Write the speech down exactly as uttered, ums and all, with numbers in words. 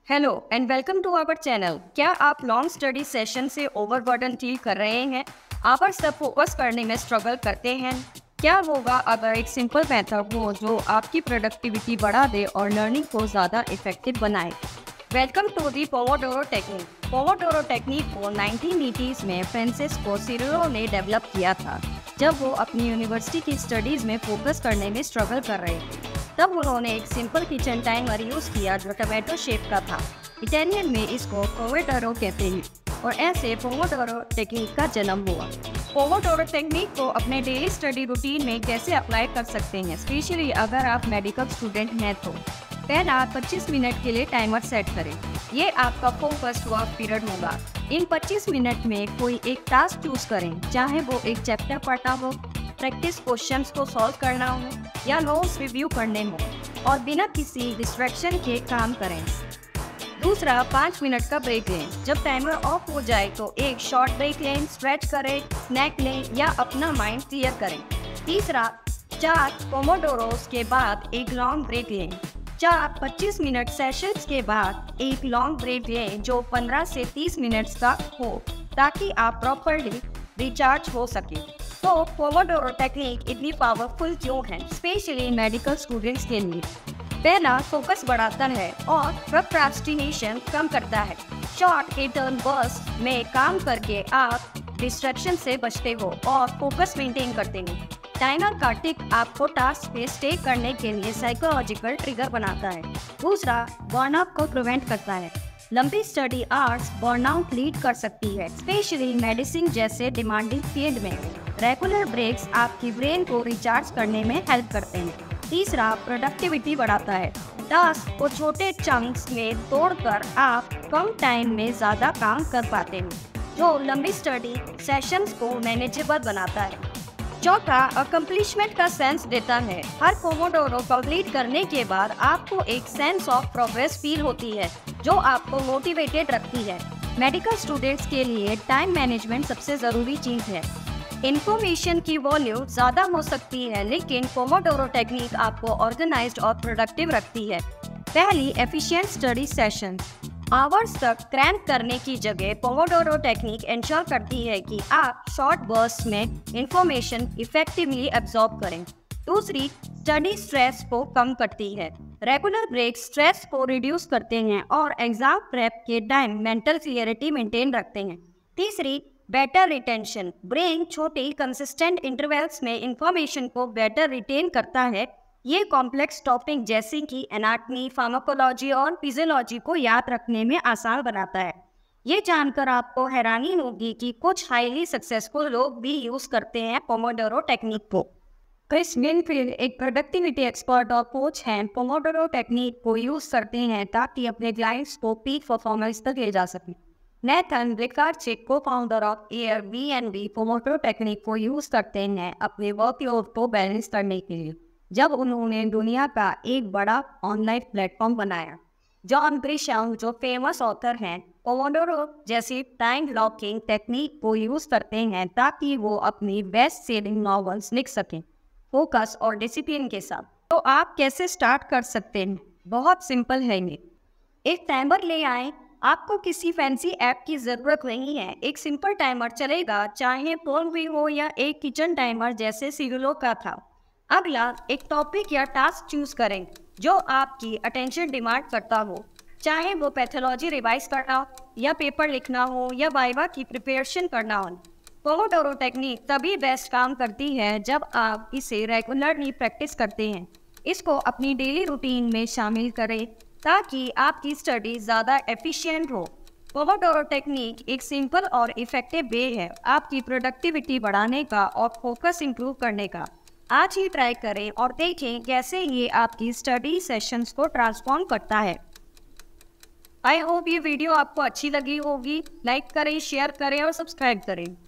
Hello and welcome to our channel. क्या आप long study session से ओवरबर्डन फील कर रहे हैं? आवर्स तक फोकस करने में स्ट्रगल करते हैं? क्या होगा अगर एक सिंपल मेथड हो जो आपकी प्रोडक्टिविटी बढ़ा दे और लर्निंग को ज़्यादा इफेक्टिव बनाए? Welcome to the pomodoro technique. Pomodoro technique को नाइनटीन एटीज़ में फ्रांसिस्को सिरिलो ने डेवलप किया था, जब वो अपनी यूनिवर्सिटी की स्टडीज़ में फोकस करने में स्ट्रगल कर रहे थे। तब उन्होंने एक सिंपल किचन टाइमर यूज़ किया जो टोमेटो शेप का था। इटालियन में इसको पोमोडोरो कहते हैं और ऐसे पोमोडोरो टेक्निक का जन्म हुआ। पोमोडोरो टेक्निक को अपने डेली स्टडी रूटीन में कैसे अप्लाई कर सकते हैं, स्पेशली अगर आप मेडिकल स्टूडेंट हैं तो? पहला, पच्चीस मिनट के लिए टाइमर सेट करें। ये आपका फोकस्ड वर्क पीरियड होगा। इन पच्चीस मिनट में कोई एक टास्क चूज करें, चाहे वो एक चैप्टर पढ़ना हो, प्रैक्टिस क्वेश्चंस को सॉल्व करना हो या नोट्स रिव्यू करने हो, और बिना किसी डिस्ट्रैक्शन के काम करें। दूसरा, पाँच मिनट का ब्रेक लें। जब टाइमर ऑफ हो जाए तो एक शॉर्ट ब्रेक लें, स्ट्रेच करें, स्नैक लें या अपना माइंड क्लियर करें। तीसरा, चार पोमोडोरोस के बाद एक लॉन्ग ब्रेक लें। चार पच्चीस मिनट सेशंस के बाद एक लॉन्ग ब्रेक लें जो पंद्रह से तीस मिनट्स का हो, ताकि आप प्रॉपरली रिचार्ज हो सके। तो पोमोडोरो टेक्निक इतनी पावरफुल क्यों है, स्पेशली मेडिकल स्टूडेंट्स के लिए? पहला, फोकस बढ़ाता है और प्रोक्रास्टिनेशन कम करता है। शॉर्ट इंटर्न बर्स्ट में काम करके आप डिस्ट्रैक्शन से बचते हो और फोकस मेंटेन करते हो। टाइमर का टिक आपको टास्क पे स्टे करने के लिए साइकोलॉजिकल ट्रिगर बनाता है। दूसरा, बर्नआउट को प्रिवेंट करता है। लंबी स्टडी आवर्स बर्नआउट लीड कर सकती है, स्पेशली मेडिसिन जैसे डिमांडिंग फील्ड में। रेगुलर ब्रेक्स आपकी ब्रेन को रिचार्ज करने में हेल्प करते हैं। तीसरा, प्रोडक्टिविटी बढ़ाता है। टास्क को छोटे चंक्स में तोड़कर आप कम टाइम में ज़्यादा काम कर पाते हैं, जो लंबी स्टडी सेशंस को मैनेजेबल बनाता है। चौथा, अकम्प्लिशमेंट का सेंस देता है। हर पोमोडोरो कंप्लीट करने के बाद आपको एक सेंस ऑफ प्रोग्रेस फील होती है, जो आपको मोटिवेटेड रखती है। मेडिकल स्टूडेंट्स के लिए टाइम मैनेजमेंट सबसे ज़रूरी चीज़ है। इन्फॉर्मेशन की वॉल्यूम ज़्यादा हो सकती है, लेकिन पोमोडोरो टेक्निक आपको ऑर्गेनाइज्ड और प्रोडक्टिव रखती है। पहली, एफिशिएंट स्टडी सेशन। आवर्स तक क्रैम करने की जगह पोमोडोरो टेक्निक इंश्योर करती है कि आप शॉर्ट बर्स्ट में इंफॉर्मेशन इफेक्टिवली एब्जॉर्ब करें। दूसरी, स्टडी स्ट्रेस को कम करती है। रेगुलर ब्रेक स्ट्रेस को रिड्यूस करते हैं और एग्जाम प्रेप के टाइम मेंटल क्लियरिटी मेंटेन रखते हैं। तीसरी, बेटर रिटेंशन। ब्रेन छोटे कंसिस्टेंट इंटरवल्स में इंफॉर्मेशन को बेटर रिटेन करता है। ये कॉम्प्लेक्स टॉपिक जैसे कि एनाटॉमी, फार्माकोलॉजी और फिजियोलॉजी को याद रखने में आसान बनाता है। ये जानकर आपको हैरानी होगी कि कुछ हाईली सक्सेसफुल लोग भी यूज़ करते हैं पोमोडोरो टेक्निक को। क्रिस मिनफील्ड एक प्रोडक्टिविटी एक्सपर्ट और कोच हैं, पोमोडोरो टेक्निक को यूज़ करते हैं ताकि अपने क्लाइंट्स को पीक परफॉर्मेंस तक ले जा सकें। नेथन रिकार्डचिक, co-founder of Airbnb, pomodoro technique को यूज़ करते हैं अपने वर्कलोड को बैलेंस करने के लिए, जब उन्होंने दुनिया का एक बड़ा ऑनलाइन प्लेटफॉर्म बनाया। जॉन ग्रिशम, जो फेमस ऑथर हैं, पोमोडोरो जैसी टाइम ब्लॉकिंग टेक्निक को यूज़ करते हैं ताकि वो अपनी बेस्ट सेलिंग नॉवेल्स लिख सकें, फोकस और डिसिप्लिन के साथ। तो आप कैसे स्टार्ट कर सकते हैं? बहुत सिंपल है ये। एक टाइमर ले आएँ। आपको किसी फैंसी ऐप की ज़रूरत नहीं है, एक सिंपल टाइमर चलेगा, चाहे फोन भी हो या एक किचन टाइमर जैसे सिरिलो का था। अगला, एक टॉपिक या टास्क चूज करें जो आपकी अटेंशन डिमांड करता हो, चाहे वो पैथोलॉजी रिवाइज करना हो या पेपर लिखना हो या वाइवा की प्रिपरेशन करना हो। पोमोडोरो टेक्निक तभी बेस्ट काम करती है जब आप इसे रेगुलरली प्रैक्टिस करते हैं। इसको अपनी डेली रूटीन में शामिल करें ताकि आपकी स्टडी ज़्यादा एफिशिएंट हो। पोमोडोरो टेक्निक एक सिंपल और इफ़ेक्टिव वे है आपकी प्रोडक्टिविटी बढ़ाने का और फोकस इंप्रूव करने का। आज ही ट्राई करें और देखें कैसे ये आपकी स्टडी सेशंस को ट्रांसफॉर्म करता है। आई होप ये वीडियो आपको अच्छी लगी होगी। लाइक करें, शेयर करें और सब्सक्राइब करें।